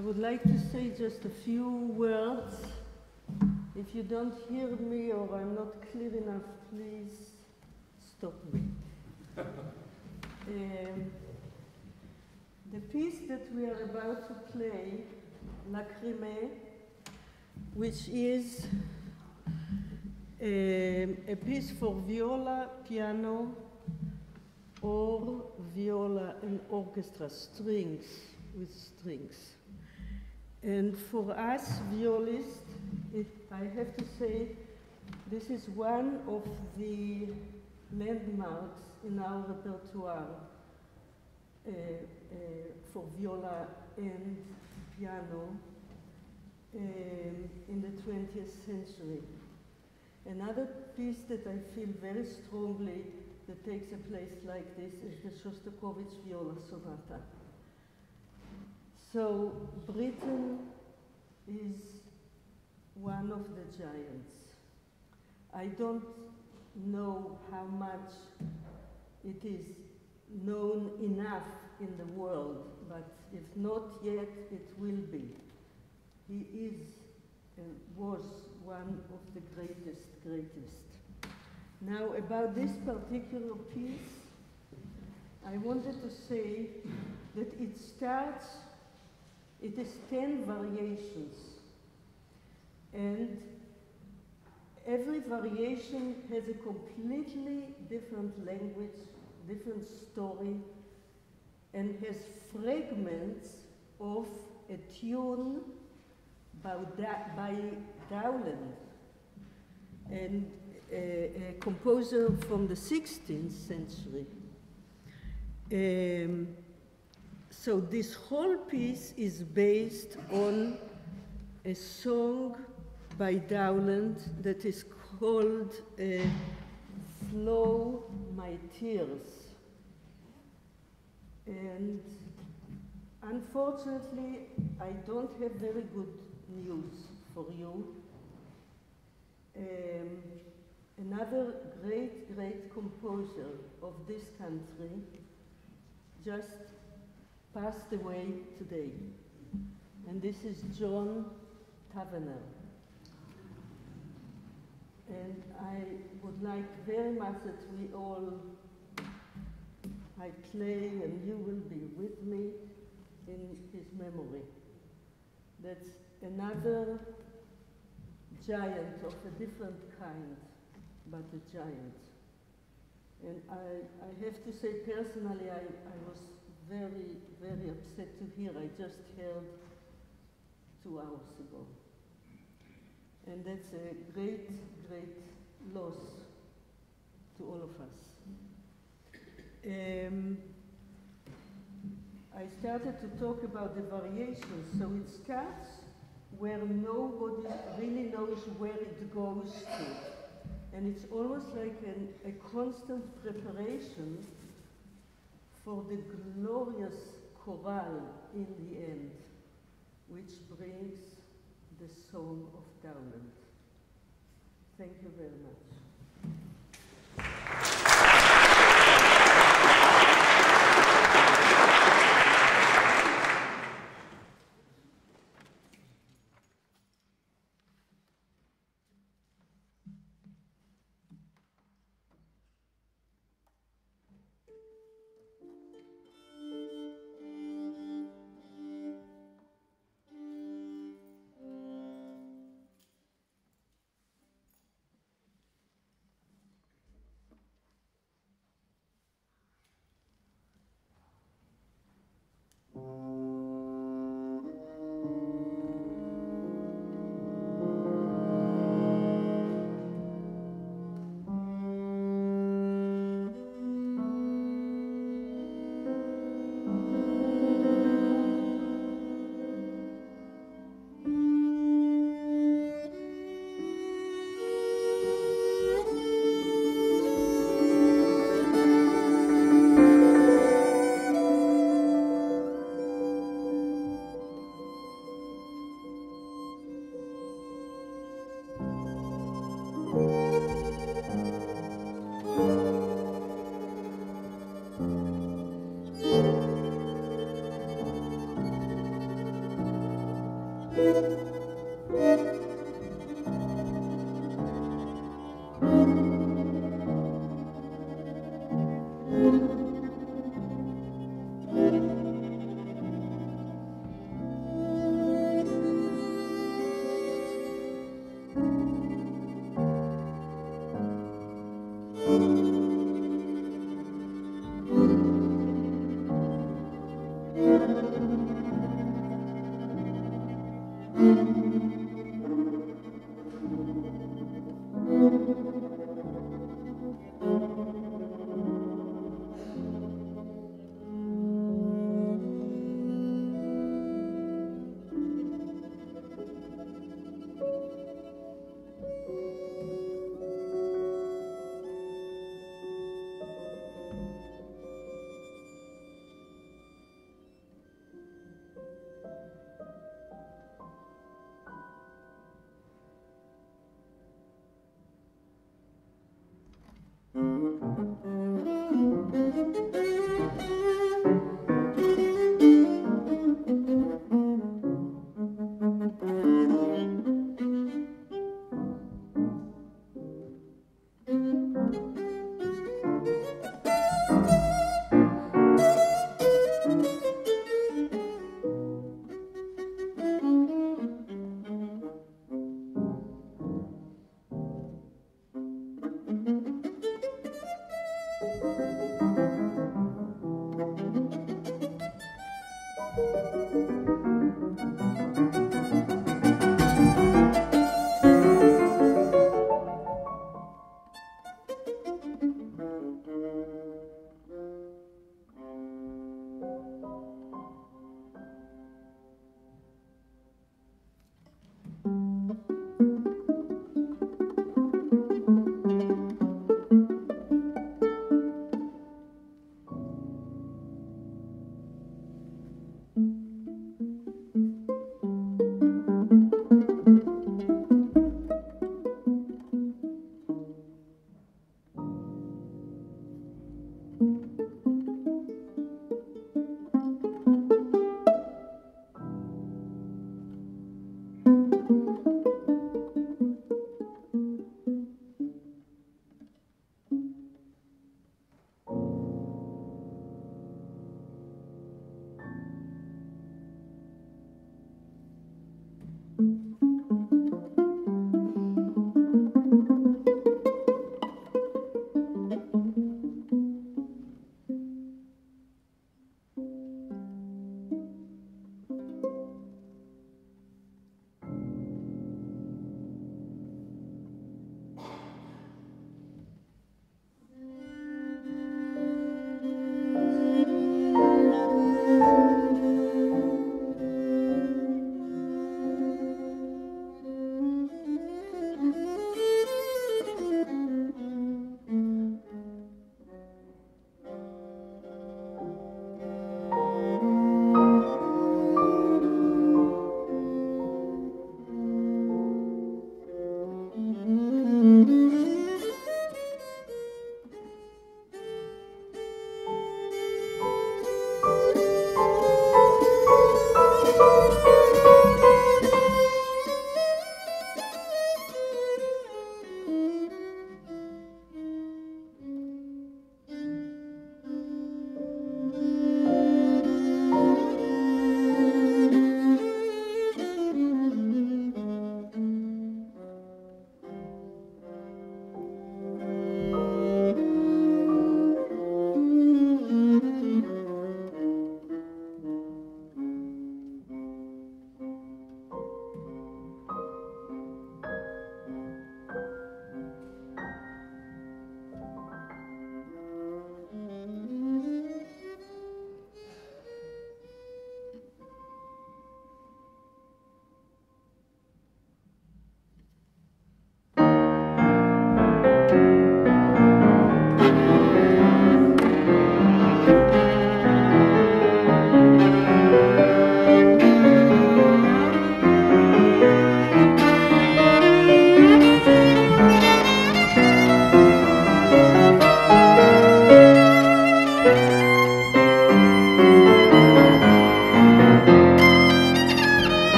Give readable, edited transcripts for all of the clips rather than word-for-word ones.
would like to say just a few words. If you don't hear me or I'm not clear enough, please stop me. The piece that we are about to play, Lachrymae, which is a piece for viola, piano, or viola and orchestra, strings, with strings. And for us violists, I have to say, this is one of the landmarks in our repertoire for viola and piano in the 20th century. Another piece that I feel very strongly that takes a place like this is the Shostakovich Viola Sonata. So Britten is one of the giants. I don't know how much it is known enough in the world, but if not yet, it will be. He is and was one of the greatest. Now, about this particular piece, I wanted to say that it is 10 variations, and every variation has a completely different language, different story, and has fragments of a tune by Dowland, and a composer from the 16th century. So this whole piece is based on a song by Dowland that is called Flow My Tears. And unfortunately, I don't have very good news for you. Another great composer of this country just passed away today. And this is John Tavener. And I would like very much that I play and you will be with me in his memory. That's another giant of a different kind, but a giant. And I have to say personally, I was very upset to hear. I just heard 2 hours ago. And that's a great loss to all of us. I started to talk about the variations. So it starts where nobody really knows where it goes to. And it's almost like a constant preparation for the glorious chorale in the end, which brings the song of Dowland. Thank you very much.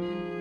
Thank you.